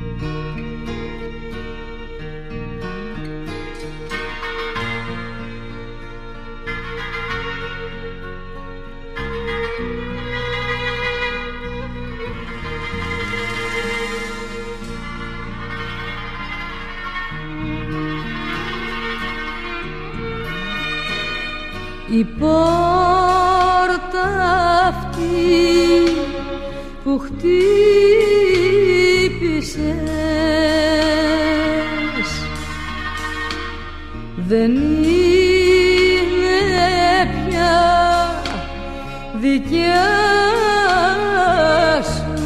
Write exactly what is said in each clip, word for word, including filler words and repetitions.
Η πόρτα αυτή που χτύπησες δεν είναι πια δικιά σου.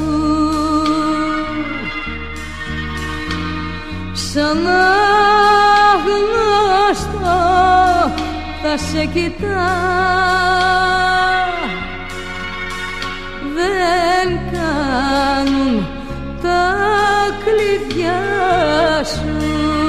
Σαν άγνωστο θα σε κοιτά, δεν κάνουν τα κλειδιά σου.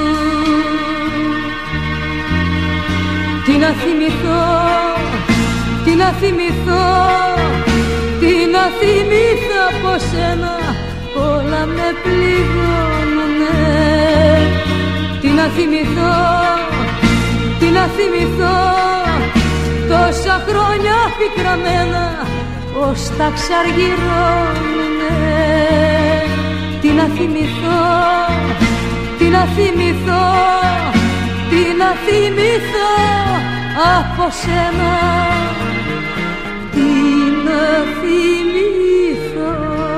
Τι να θυμηθώ, τι να θυμηθώ, τι να θυμηθώ από σένα, όλα με πληγώνουνε. Τι να θυμηθώ, τι να θυμηθώ, τόσα χρόνια πικραμένα ως τα ξαργυρώνουνε. Τι να θυμηθώ, τι να θυμηθώ, τι να θυμηθώ από σένα, τι να θυμηθώ.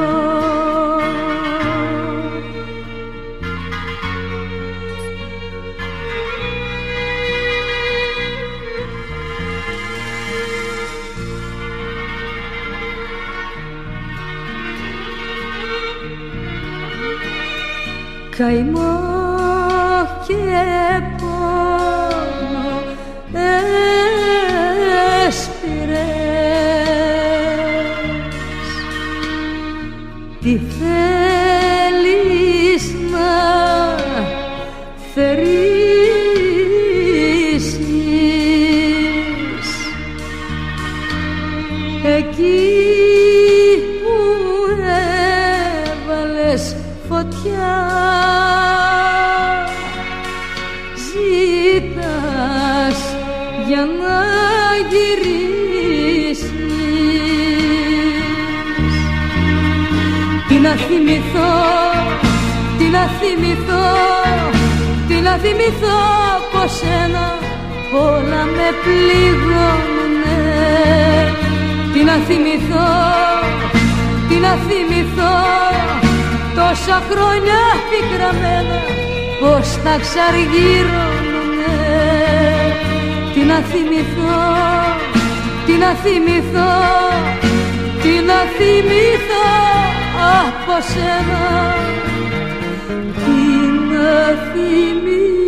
Καημό και πόνο έσπηρες, τι θέλεις να θερήσεις εκεί που έβαλες φωτιά. Ζήτας για να γυρίσεις. Τι να θυμηθώ, τι να θυμηθώ, τι να θυμηθώ από σένα, όλα με πληγώνουνε. Τι να θυμηθώ, τι να θυμηθώ, τόσα χρόνια πικραμένα πως τα ξαργυρώνουνε. Τι να θυμηθώ, τι να θυμηθώ, τι να θυμηθώ από σένα, τι να θυμηθώ.